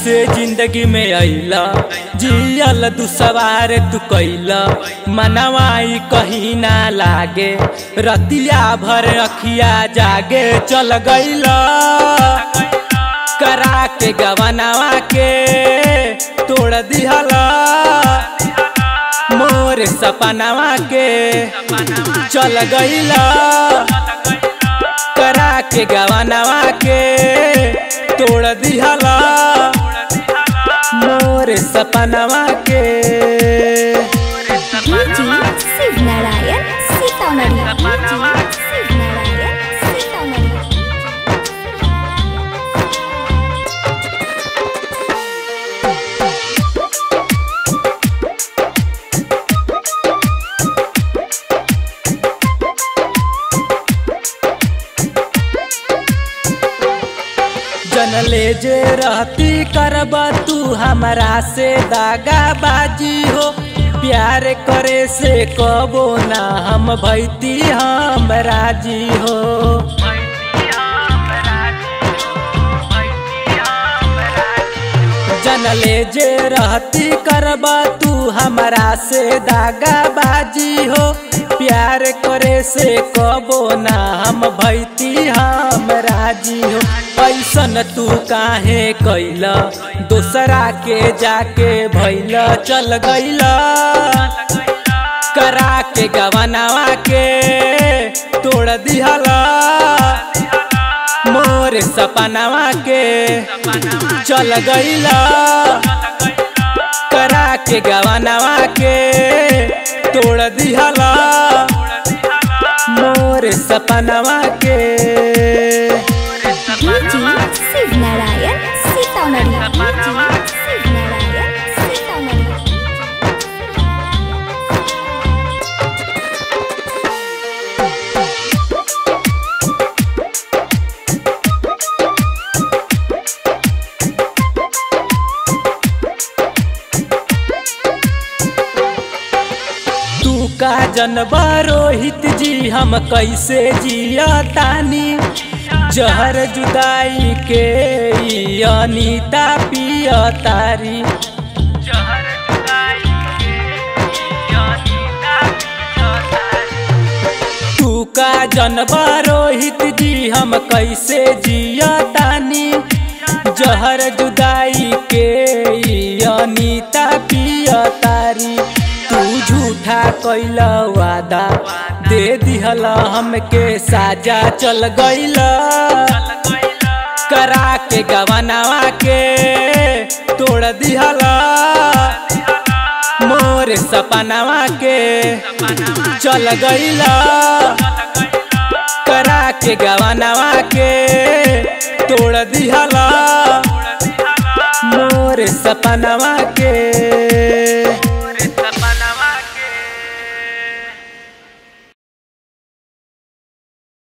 से जिंदगी में अइला जियल तू सवार तू कैला मनवाई कहीं ना लागे रतिया भर अखिया जागे चल गइला करा के गवनवा के तोड़ दिहला मोर सपनवा के चल गइला करा के गवनवा के तोड़ दिहला मोर सपनवा के। शिव नारायण सीतामढ़ी। जनले जे रहती करब तू हमरा से दागा बाजी हो प्यार करे से कबो ना हम भैती हम राजी हो। जनले जे रहती करब तू हमरा से दागा बाजी हो प्यार करे से कबो ना हम भैती हम राजी हो। ऐसन तू काहे कैला दूसरा के जाके भैला चल गइला करा के गवनवा के तोड़ दिहला मोर सपनवा के चल गइला करा के गवनवा के तोड़ दिहला मोर सपनवा के। शिव नारायण सीतामढ़ी। तू का जनबा रोहित जी हम कैसे जिया तानी जहर जुदाई के अनीता पिया तारी। तू का जनबा रोहित जी हम कैसे जिया तानी जहर जुदाई के अनीता पिया तारी। तू झूठा कैला वादा दे दिहला हमके साजा चल गइला करा के गवनवा के तोड़ दिहला मोर सपनवा के चल गइला करा के गवनवा के तोड़ दिहला मोर सपनवा